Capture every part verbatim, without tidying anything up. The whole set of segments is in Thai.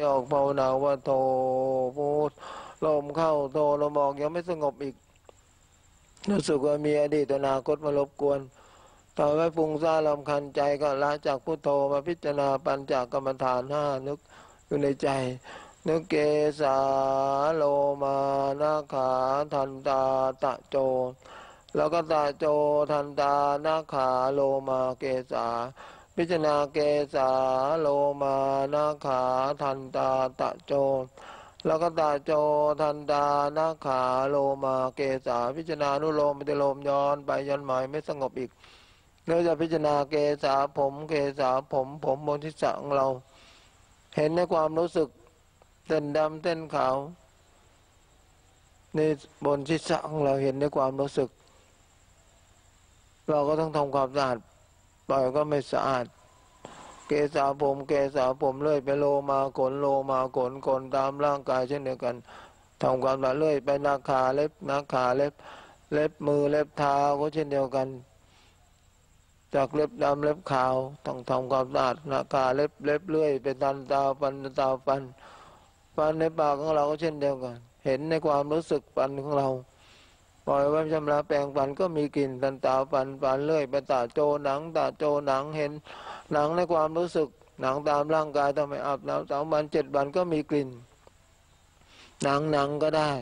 ออกภาวนาว่าโทพุทลมเข้าโทลมออกยังไม่สงบอีกรู้สึกว่ามีอดีตอนาคตมารบกวนทำให้ฟุ้งซ่านรำคาญใจก็ละจากพุทโธมาพิจารณาปัญจกรรมฐานห้านึกอยู่ในใจนึกเกสาโลมานาขาทันตาตะโจแล้วก็ตะโจทันตานาขาโลมาเกสาพิจารณาเกสาโลมานาขาทันตาตะโจแล้วก็ตาโจทันตานาขาโลมาเกสาพิจารณานุโลมปฏิโลมย้อนไปย้อนมาไม่สงบอีกเราจะพิจารณาเกสาผมเกสาผมผมบนทิศของเราเห็นในความรู้สึกเส้นดำเส้นขาวในบนทิศของเราเห็นในความรู้สึกเราก็ต้องทำความสะอาดปล่อยก็ไม่สะอาดเกสาผมเกสาผมเลื่อยไปโลมาขนโลมาขนขนตามร่างกายเช่นเดียวกันทำความสะอาดเลื่อยไปนาขาเล็บนาขาเล็บเล็บมือเล็บเท้าก็เช่นเดียวกันจากเล็บดำเล็บขาวต้องทำความสะอาดนาขาเล็บเล็บเลื่อยไปตันตาฟันตาฟันฟันในปากของเราก็เช่นเดียวกันเห็นในความรู้สึกฟันของเราปล่อยไว้ชำระแปรงฟันก็มีกลิ่นตันตาฟันฟันเลื่อยไปตาโจหนังตาโจหนังเห็นหนังในความรู้สึกหนังตามร่างกายทำไมอาบน้ำสองวันเจ็ดวันก็มีกลิ่นหนังหนังก็ได้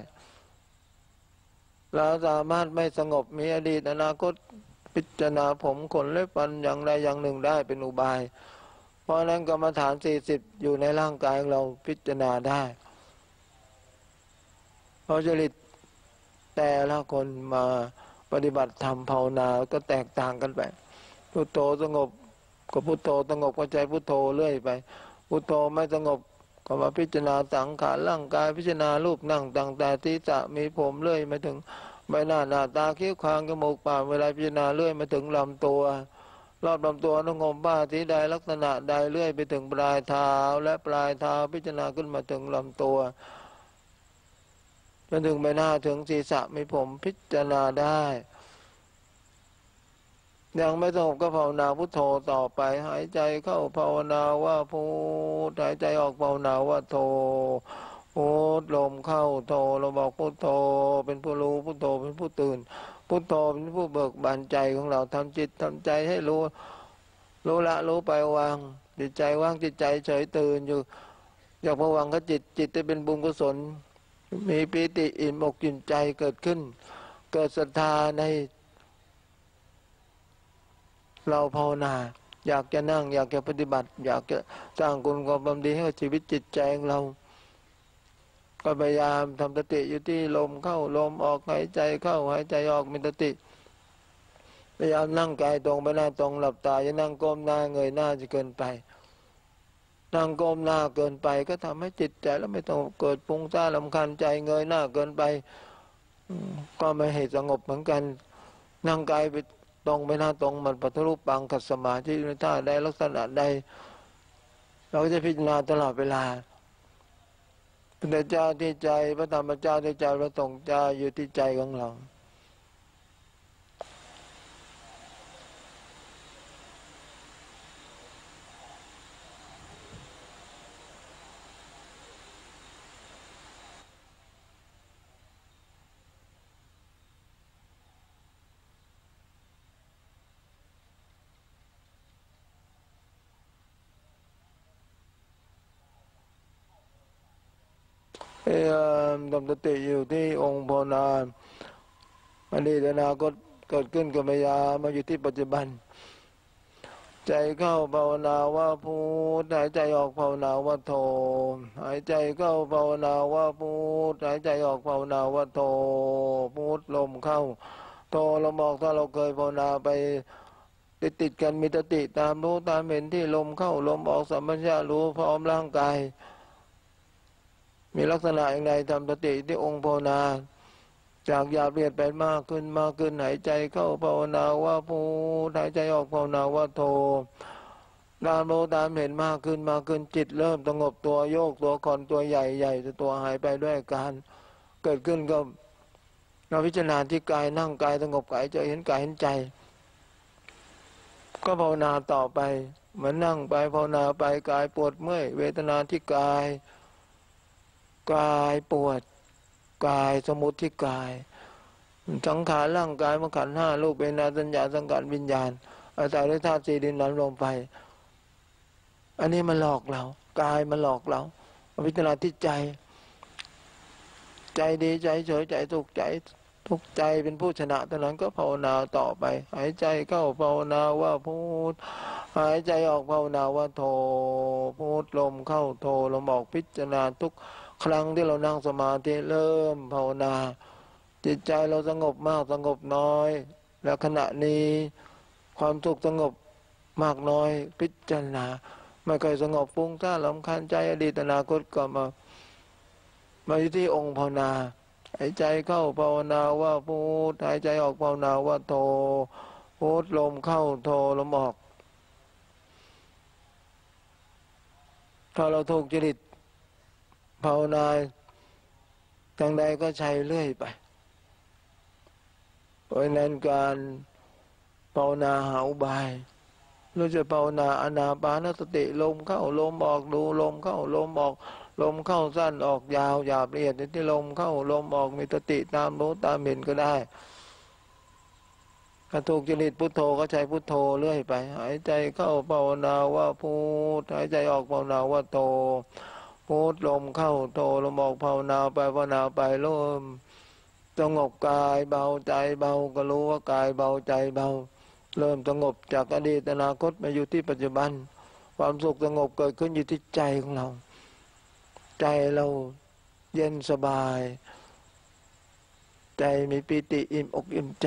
เราสามารถไม่สงบมีอดีตอนาคตพิจารณาผมขนเล็บฟันอย่างใดอย่างหนึ่งได้เป็นอุบายเพราะนั้นกรรมฐานสี่สิบอยู่ในร่างกายของเราพิจารณาได้เพราะจริตแต่ละคนมาปฏิบัติธรรมภาวนาก็แตกต่างกันไปพุทโธสงบก็พุทโธสงบก็ใจพุทโธเรื่อยไปพุทโธไม่สงบก็มาพิจารณาสังขารร่างกายพิจารณารูปนั่งต่างแต่ที่จะมีผมเรื่อยมาถึงใบหน้าหน้าตาคิ้วคางจมูกปากเวลาพิจารณาเรื่อยมาถึงลำตัวรอบลำตัวนุ่งห่มผ้าสีใดลักษณะใดเรื่อยไปถึงปลายเท้าและปลายเท้าพิจารณาขึ้นมาถึงลำตัวจนถึงใบหน้าถึงศีรษะมีผมพิจารณาได้ยังไม่สงบก็ภาวนาพุทโธต่อไปหายใจเข้าภาวนาว่าพุทหายใจออกภาวนาว่าโธพุทลมเข้าโธเราบอกพุทโธเป็นผู้รู้พุทโธเป็นผู้ตื่นพุทโธเป็นผู้เบิกบานใจของเราทำจิตทำใจให้รู้รู้ละรู้ไปวางจิตใจว่างจิตใจเฉยตื่นอยู่อยากภวังค์จิตจิตจะเป็นบุญกุศลมีปีติอิ่มอกอิ่มใจเกิดขึ้นเกิดศรัทธาในเราภาวนาอยากจะนั่งอยากจะปฏิบัติอยากจะสร้างคุณความดีให้กับชีวิตจิตใจของเราก็พยายามทำสติอยู่ที่ลมเข้าลมออกหายใจเข้าหายใจออกมีสติพยายามนั่งกายตรงไปหน้าตรงหลับตาอย่านั่งก้มหน้าเงยหน้าจะเกินไปนั่งก้มหน้าเกินไปก็ทำให้จิตใจแล้วไม่ต้องเกิดฟุ้งซ่านรำคาญใจเงยหน้าเกินไปก็ไม่ให้สงบเหมือนกันนั่งกายไปตรงไปหน้าตรงมันปัทลุปังขัดสมาธิในท่าใดลักษณะใดเราก็จะพิจารณาตลอดเวลาพระเจ้าที่ใจพระธรรมเจ้าที่ใจพระสงฆ์เจ้าอยู่ที่ใจของเราพยายามทำสติอยู่ที่องค์ภาวนาอดีตอนาคตเกิดขึ้นกับพยายามมาอยู่ที่ปัจจุบันใจเข้าภาวนาว่าพุทหายใจออกภาวนาว่าโธหายใจเข้าภาวนาว่าพุทหายใจออกภาวนาว่าโธพุทลมเข้าโธลมออกถ้าเราเคยภาวนาไปติดติดกันมีสติตามรู้ตามเห็นที่ลมเข้าลมออกสัมปชัญญะรู้พร้อมร่างกายมีลักษณะอย่างไรทำสติที่องค์ภาวนาจากหยาบละเอียดไปมากขึ้นมากขึ้นหายใจเข้าภาวนาว่าพุทหายใจออกภาวนาว่าโธตามรู้ตามเห็นมากขึ้นมากขึ้นจิตเริ่มสงบตัวโยกตัวคอนตัวใหญ่ใหญ่ตัวหายไปด้วยการเกิดขึ้นก็เราพิจารณาที่กายนั่งกายสงบกายจะเห็นกายเห็นใจก็ภาวนาต่อไปเหมือนนั่งไปภาวนาไปกายปวดเมื่อยเวทนาที่กายกายปวดกายสมุติที่กายสังขารร่างกายมันขันธ์ห้ารูปเวทนาสัญญาสังขารวิญญาณอาศัยด้วยธาตุสี่ดินน้ำลมไฟอันนี้มันหลอกเรากายมันหลอกเราพิจารณาที่ใจใจดีใจเฉยใจทุกข์ใจทุกข์ใจเป็นผู้ชนะตอนนั้นก็ภาวนาต่อไปหายใจเข้าภาวนาว่าพุทหายใจออกภาวนาว่าโทพุทลมเข้าโทลมออกพิจารณาทุกครั้งที่เรานั่งสมาธิเริ่มภาวนาจิตใจเราสงบมากสงบน้อยและขณะนี้ความสุขสงบมากน้อยพิจารณาไม่เคยสงบฟุ้งซ่านรำคาญใจอดีตอนาคตก็มามาอยู่ที่องค์ภาวนาหายใจเข้าภาวนาว่าพุทหายใจออกภาวนาว่าโทพุทลมเข้าโทลมออกถ้าเราถูกจริตภาวนาทางใดก็ใช้เรื่อยไปเพราะนั้นการภาวนาหาอุบายเราจะภาวนาอานาปานสติลมเข้าลมออกดูลมเข้าลมออกลมเข้าสั้นออกยาวหยาบละเอียดที่ลมเข้าลมออกมีสติตามรู้ตามเห็นก็ได้ถ้าถูกจริตพุทโธก็ใช้พุทโธเรื่อยไปหายใจเข้าภาวนาว่าพุทหายใจออกภาวนาว่าโธพุทลมเข้าโธลมออกภาวนาไปภาวนาไปเริ่มสงบกายเบาใจเบาก็รู้ว่ากายเบาใจเบาเริ่มสงบจากอดีตอนาคตมาอยู่ที่ปัจจุบันความสุขสงบเกิดขึ้นอยู่ที่ใจของเราใจเราเย็นสบายใจมีปิติอิ่มอกอิ่มใจ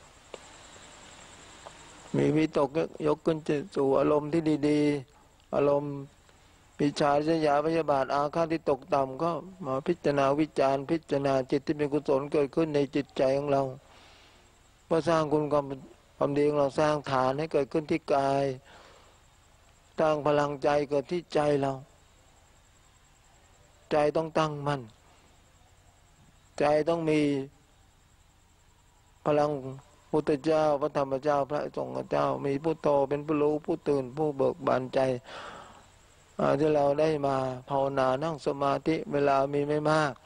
มีวิตกยกขึ้นสู่อารมณ์ที่ดีๆอารมณ์ปิจฉาริษยาพยาบาทอาฆาตที่ตกต่ำก็มาพิจารณาวิจารณ์พิจารณาจิตที่เป็นกุศลเกิดขึ้นในจิตใจของเราเพื่อสร้างคุณความความดีของเราสร้างฐานให้เกิดขึ้นที่กายสร้างพลังใจเกิดที่ใจเราใจต้องตั้งมั่นใจต้องมีพลังพุทธเจ้าพระธรรมเจ้าพระสงฆ์เจ้ามีพุทโธเป็นผู้รู้ผู้ตื่นผู้เบิกบานใจที่เราได้มาภาวนานั่งสมาธิเวลามีไม่มาก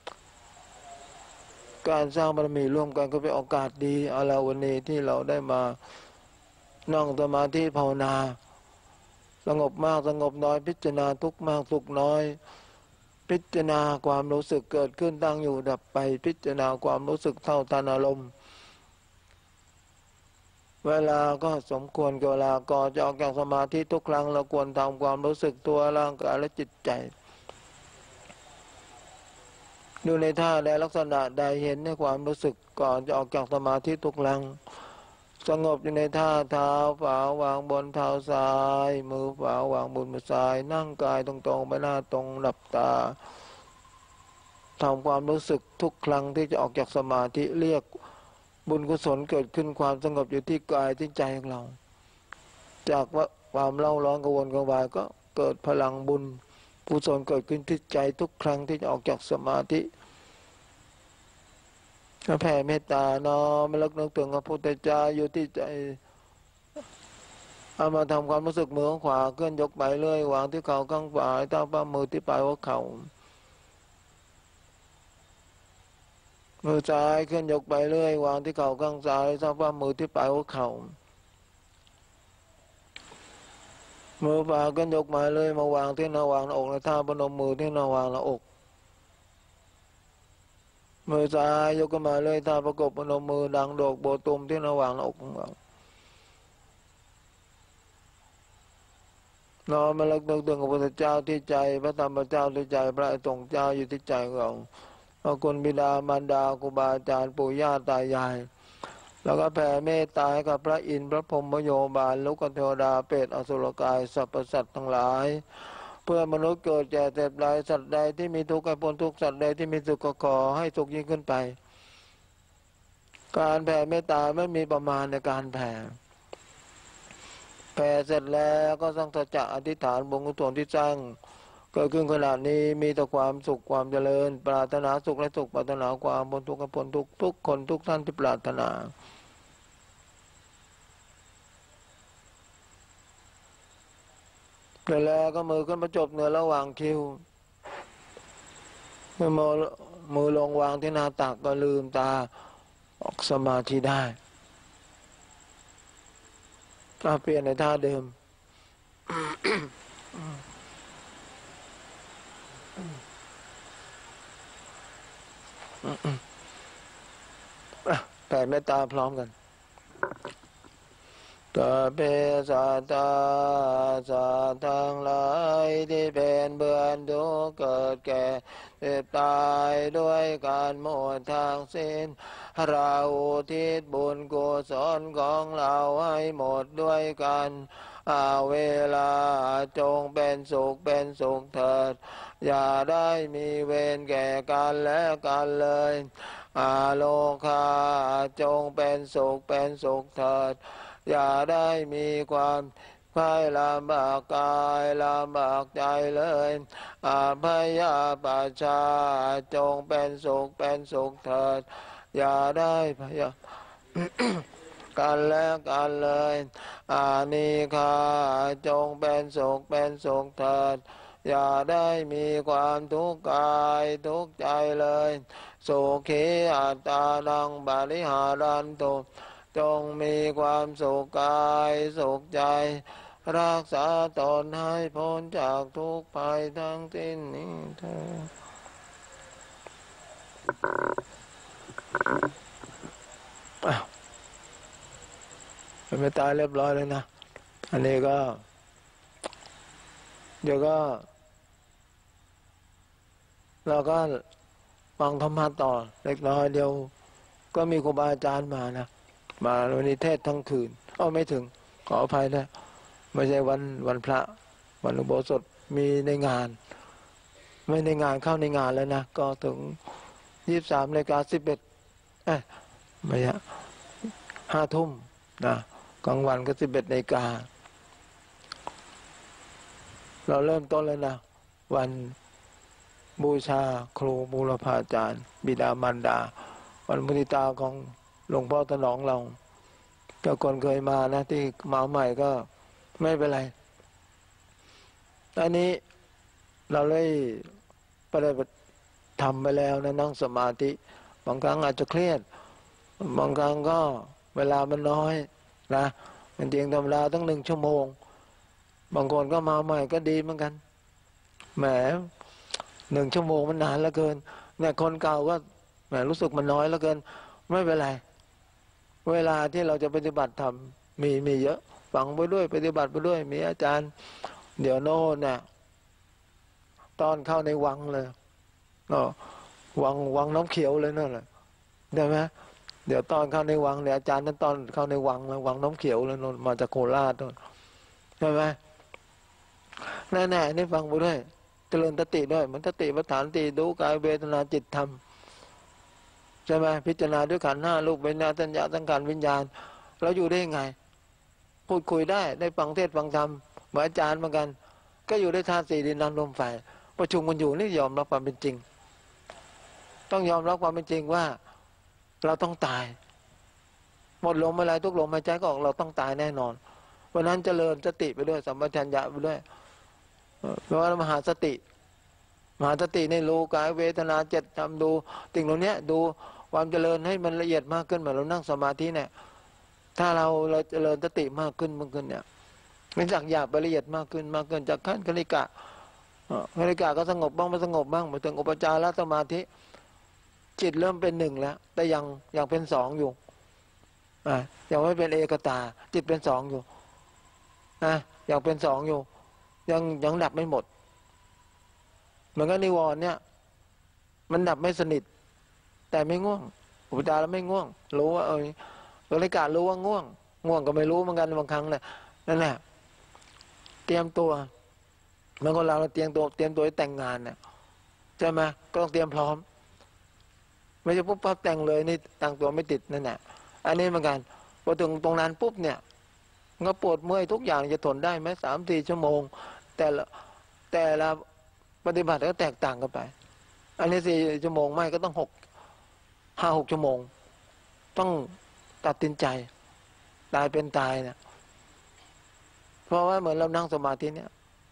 การสร้างบารมีร่วมกันก็เป็นโอกาสดีเอาละวันนี้ที่เราได้มานั่งสมาธิภาวนาสงบมากสงบน้อยพิจารณาทุกข์มากสุขน้อยพิจารณาความรู้สึกเกิดขึ้นตั้งอยู่ดับไปพิจารณาความรู้สึกเท่าทันอารมณ์เวลาก็สมควรกับเวลาก่อนจะออกจากสมาธิทุกครั้งเราควรทำความรู้สึกตัวร่างกายและจิตใจดูในท่าใดลักษณะใดเห็นในความรู้สึกก่อนจะออกจากสมาธิทุกครั้งสงบอยู่ในท่าเท้าฝาวางบนเท้าซ้ายมือฝาวางบนมือซ้ายนั่งกายตรงๆไปหน้าตรงหลับตาทำความรู้สึกทุกครั้งที่จะออกจากสมาธิเรียกบุญกุศลเกิดขึ้นความสงบอยู่ที่กายที่ใจของเราจากว่าความเล่าร้อนกระวนกระวายก็เกิดพลังบุญกุศลเกิดขึ้นที่ใจทุกครั้งที่จะออกจากสมาธิแผ่เมตตาน้อมระลึกนึกถึงพระพุทธเจ้าอยู่ที่ใจเอามาทำความรู้สึกมือขวาเคลื่อนยกไปเรื่อยวางที่เข่าข้างขวาตั้งฝ่ามือที่ปลายหัวเข่ามือซ้ายเคลื่อนยกไปเรื่อยวางที่เข่าข้างซ้ายตั้งฝ่ามือที่ปลายหัวเข่ามือขวาเคลื่อนยกมาเลยมาวางที่หน้าวางหน้าอกและท่าพนมมือที่หน้าวางหน้าอกมือซ้ายยกขึ้นมาเลยท่าประกบพนมมือดังดอกโบตุมที่หน้าวางหน้าอกของเราน้อมระลึกนึกถึงพระพุทธเจ้าที่ใจพระธรรมเจ้าที่ใจพระสงฆ์เจ้าอยู่ที่ใจของเราพระคุณบิดามารดาครูบาอาจารย์ปู่ย่าตายายแล้วก็แผ่เมตตาให้กับพระอินทร์พระพรหมพระโยบาลลูกเทวดาเปรตอสุรกายสรรพสัตว์ทั้งหลายเพื่อมนุษย์เกิดแก่เจ็บตายสัตว์ใดที่มีทุกข์ให้พ้นทุกข์สัตว์ใดที่มีสุขก็ขอให้สุขยิ่งขึ้นไปการแผ่เมตตาไม่มีประมาณในการแผ่แผ่เสร็จแล้วก็สร้างสัจจะอธิษฐานบุญกุศลที่สร้างเกิดขึ้นขนาดนี้มีแต่ความสุขความเจริญปรารถนาสุขและสุขปรารถนาความพ้นทุกข์และพ้นทุกข์ทุกคนทุกท่านที่ปรารถนาแล้วก็มือขึ้นมาจบเหนือระหว่างคิ้วเมื่อมือมือลงวางที่หน้าตักก็ลืมตาออกสมาธิได้ถ้าเปลี่ยนในท่าเดิมแต่เมตตาพร้อมกันตาเปสัตตาสัตว์ทั้งหลายที่เป็นเบื้องทุกข์เกิดแก่เจ็บตายด้วยการหมดทางสิ้นเราอุทิศบุญกุศลของเราให้หมดด้วยกันอาเวลาจงเป็นสุขเป็นสุขเถิดอย่าได้มีเวรแก่กันและกันเลยอาโลคาจงเป็นสุขเป็นสุขเถิดอย่าได้มีความพ่ายลำบากกายลำบากใจเลยอาพยาปัชชาจงเป็นสุขเป็นสุขเถิดอย่าได้พยา กันและกันเลยอานิคาจงเป็นสุขเป็นสุขเถิดอย่าได้มีความทุกข์กายทุกข์ใจเลยสุขีอัตตานังบริหารันตุจงมีความสุขกายสุขใจรักษาตนให้พ้นจากทุกข์ภัยทั้งสิ้นนี้เถิดอ้าวไม่ตายเรียบร้อยเลยนะอันนี้ก็เดี๋ยวก็เราก็ฟังธรรมะต่อเล็กน้อยเดียวก็มีครูบาอาจารย์มานะมาวันนี้เทศทั้งคืนอ้อไม่ถึงขออภัยนะไม่ใช่วันวันพระวันอุโบสถมีในงานไม่ในงานเข้าในงานแล้วนะก็ถึงยี่สิบสามนาฬิกาสิบเอ็ดเอ้ยไม่ใช่ห้าทุ่มนะกลางวันก็สิบเอ็ดนาฬิกาเราเริ่มต้นแล้วนะวันบูชาครูบูรพาจารย์บิดามารดาวันมุทิตาของหลวงพ่อถนอมเราถ้าคนเคยมานะที่มาใหม่ก็ไม่เป็นไรอันนี้เราเลยปฏิบัติทำไปแล้วนะนั่งสมาธิบางครั้งอาจจะเครียดบางครั้งก็เวลามันน้อยนะมันเตียงธรรมดาตั้งหนึ่งชั่วโมงบางคนก็มาใหม่ก็ดีเหมือนกันแหมหนึ่งชั่วโมงมันนานเหลือเกินเนี่ยคนเก่าก็แหมรู้สึกมันน้อยเหลือเกินไม่เป็นไรเวลาที่เราจะปฏิบัติธรรมมีมีเยอะฟังไปด้วยปฏิบัติไปด้วยมีอาจารย์เดี๋ยวโน่นเนี่ยตอนเข้าในวังเลยก็วังวังน้ำเขียวเลยนั่นแหละได้ไหมเดี๋ยวตอนเข้าในวังเนี่ยอาจารย์นั้นตอนเข้าในวังเลยวังน้ำเขียวเลยนนมาจากโคราชนนใช่ไหมแน่ๆนี่ฟังไปด้วยเจริญสติด้วยมันสติปัฏฐานสติดูกายเวทนาจิตธรรมใช่ไหมพิจารณาด้วยขันธ์ห้ารูปเวทนาสัญญาสังขารวิญญาณเราอยู่ได้ยังไงพูดคุยได้ได้ฟังเทศฟังธรรมเหมือนอาจารย์เหมือนกันก็อยู่ได้ธาตุสี่ดินน้ำลมไฟประชุมกันอยู่นี่ยอมรับความเป็นจริงต้องยอมรับความเป็นจริงว่าเราต้องตายหมดลมอะไรทุกลมหายใจก็ออกเราต้องตายแน่นอนเพราะนั้นเจริญสติไปด้วยสัมปชัญญะไปด้วยเพราะว่ามหาสติมหาสติในรู้กายเวทนาเจ็ดทำดูสิ่งเหล่านี้ดูความเจริญให้มันละเอียดมากขึ้นเหมือนเรานั่งสมาธิเนี่ยถ้าเราเราเจริญสติมากขึ้นมากขึ้นเนี่ยมันจากหยาบละเอียดมากขึ้นมากขึ้นจากขั้นคณิกะคณิกะก็สงบบ้างไม่สงบบ้างมาถึงอุปจารสมาธิจิตเริ่มเป็นหนึ่งแล้วแต่ยังยังเป็นสองอยู่อ่ะยังไม่เป็นเอกตาจิตเป็นสองอยู่นะยังเป็นสองอยู่ยังยังดับไม่หมดเหมือนกับนิวรณ์เนี่ยมันดับไม่สนิทแต่ไม่ง่วงอุปจารแล้วไม่ง่วงรู้ว่าเออคณิกะรู้ว่าง่วงง่วงก็ไม่รู้เหมือนกันบางครั้งเนี่ยนั่นแหละเตรียมตัวเมื่อคนเราเราเตรียมตัวเตรียมตัวให้แต่งงานเนี่ยใช่ไหมก็ต้องเตรียมพร้อมไม่ใช่ปุ๊บปั๊บแต่งเลยนี่ตั้งตัวไม่ติดนั่นแหละอันนี้เหมือนกันพอถึงตรงนั้นปุ๊บเนี่ยก็ปวดเมื่อยทุกอย่างจะทนได้ไหมสามสี่ชั่วโมงแต่ละแต่ละปฏิบัติก็แตกต่างกันไปอันนี้สี่ชั่วโมงไม่ก็ต้องหกห้าหกชั่วโมงต้องตัดสินใจตายเป็นตายเนี่ยเพราะว่าเหมือนเรานั่งสมาธิเนี่ย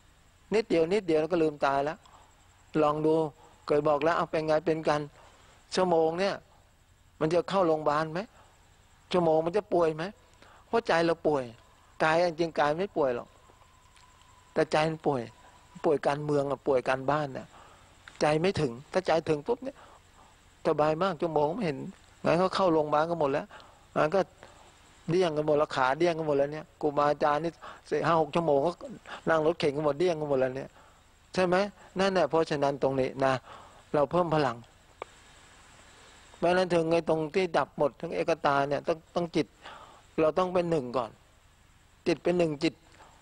นิดเดียวนิดเดียวแล้วก็ลืมตาแล้วลองดูเคยบอกแล้วเอาเป็นไงเป็นกันชั่วโมงเนี่ยมันจะเข้าโรงพยาบาลไหมชั่วโมงมันจะป่วยไหมเพราะใจเราป่วยกายจริงๆกายไม่ป่วยหรอกแต่ใจมันป่วยป่วยการเมืองอะป่วยการบ้านน่ะใจไม่ถึงถ้าใจถึงปุ๊บเนี่ยสบายมากชั่วโมงไม่เห็นงั้นเขาเข้าโรงพยาบาลกันหมดแล้วงั้นก็เดี้ยงกันหมดแล้วขาเดี้ยงกันหมดแล้วเนี่ยครูบาอาจารย์นี่สี่ห้าหกชั่วโมงก็นั่งรถเข็นกันหมดเดี้ยงกันหมดแล้วเนี่ยใช่ไหมนั่นแหละเพราะฉะนั้นตรงนี้นะเราเพิ่มพลังเพราะนั้นถึงไอ้ตรงที่ดับหมดทั้งเอกตาเนี่ยต้องต้องจิตเราต้องเป็นหนึ่งก่อนจิตเป็นหนึ่งจิต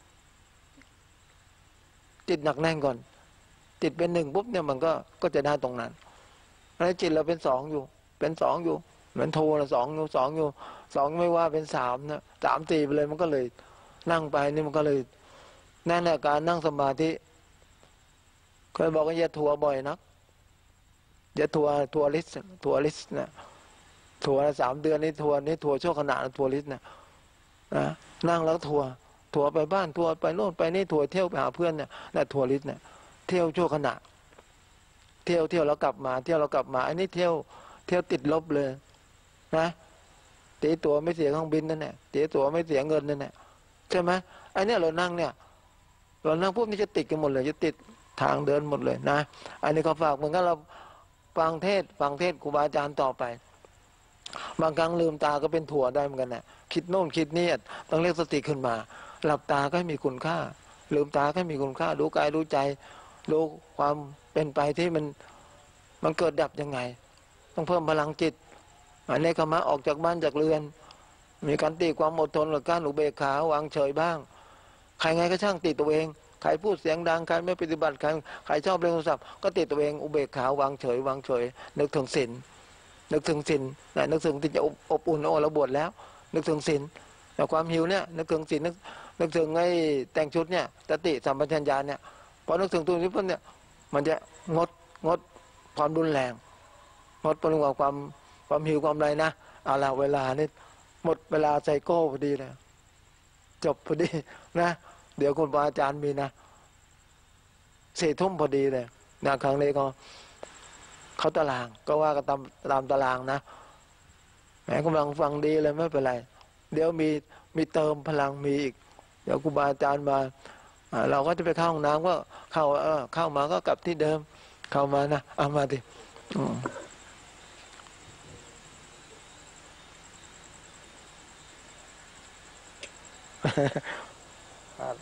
จิตหนักแน่นก่อนจิตเป็นหนึ่งปุ๊บเนี่ยมันก็ก็จะได้ตรงนั้นแล้วจิตเราเป็นสองอยู่เป็นสองอยู่เหมือนโทนะสองอยู่สองอยู่สองไม่ว่าเป็นสามนะสามสี่ไปเลยมันก็เลยนั่งไปนี่มันก็เลยนั่นแหละการนั่งสมาธิเคยบอกว่าอย่าทัวบ่อยนักอย่าทัวทัวลิสทัวลิสนะทัวสามเดือนนี่ทัวนี่ทัวชั่วขณะทัวลิสนะนะนั่งแล้วทัวทัวไปบ้านทัวไปโน่นไปนี่ทัวเที่ยวไปหาเพื่อนเนี่ยนั่นทัวลิสเนี่ยเที่ยวชั่วขณะเที่ยวเที่ยวแล้วกลับมาเที่ยวแล้วกลับมาอันนี้เที่ยวเที่ยวติดลบเลยนะตีตัวไม่เสียเครื่องบินนั่นแหละตีตัวไม่เสียเงินนั่นแหละใช่ไหมไอ้นี่เรานั่งเนี่ยเรานั่งพวกนี้จะติดกันหมดเลยจะติดทางเดินหมดเลยนะอันนี้เขาฝากเหมือนกันเราฟังเทศฟังเทศครูบาอาจารย์ต่อไปบางครั้งลืมตาก็เป็นถั่วได้เหมือนกันนะคิดโน่นคิดนี่ต้องเรียกสติขึ้นมาหลับตาก็ให้มีคุณค่าลืมตาก็ให้มีคุณค่ารู้กายรู้ใจรู้ความเป็นไปที่มันมันเกิดดับยังไงต้องเพิ่มพลังจิตอันนี้ก็มาออกจากบ้านจากเรือนมีการตีความอดทนหรือการอุเบกขาวางเฉยบ้างใครไงก็ช่างติดตัวเองใครพูดเสียงดังใครไม่ปฏิบัติใครใครชอบเล่นโทรศัพท์ก็ติดตัวเองอุเบกขาวางเฉยวางเฉยนึกถึงศีลนึกถึงศีลนะนึกถึงที่จะอบอุ่นโอ้เราบวชแล้วนึกถึงศีลแต่ความหิวเนี่ยนึกถึงศีลนึกนึกถึงไอ้แต่งชุดเนี่ยสติสัมปชัญญะเนี่ยพอนึกถึงตัวนี้ปุ๊บเนี่ยมันจะงดงดความรุนแรงงดปริมาณความความหิวความอะไรนะเอาละเวลานี่หมดเวลาไซโก้พอดีเลยจบพอดีนะเดี๋ยวคุณอาจารย์มีนะสี่ทุ่มพอดีเลยนะครั้งนี้ก็เขาตารางก็ว่ากันตามตามตารางนะแหมกำลังฟังดีเลยไม่เป็นไรเดี๋ยวมีมีเติมพลังมีอีกเดี๋ยวครูบาอาจารย์มาเราก็จะไปเข้าห้องน้ำก็เข้าเออเข้ามาก็กลับที่เดิมเข้ามานะเอามาดิ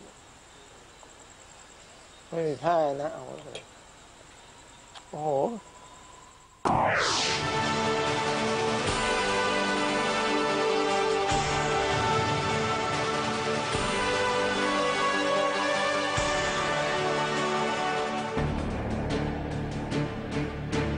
ไม่มีผ้านะเอาโอ้โห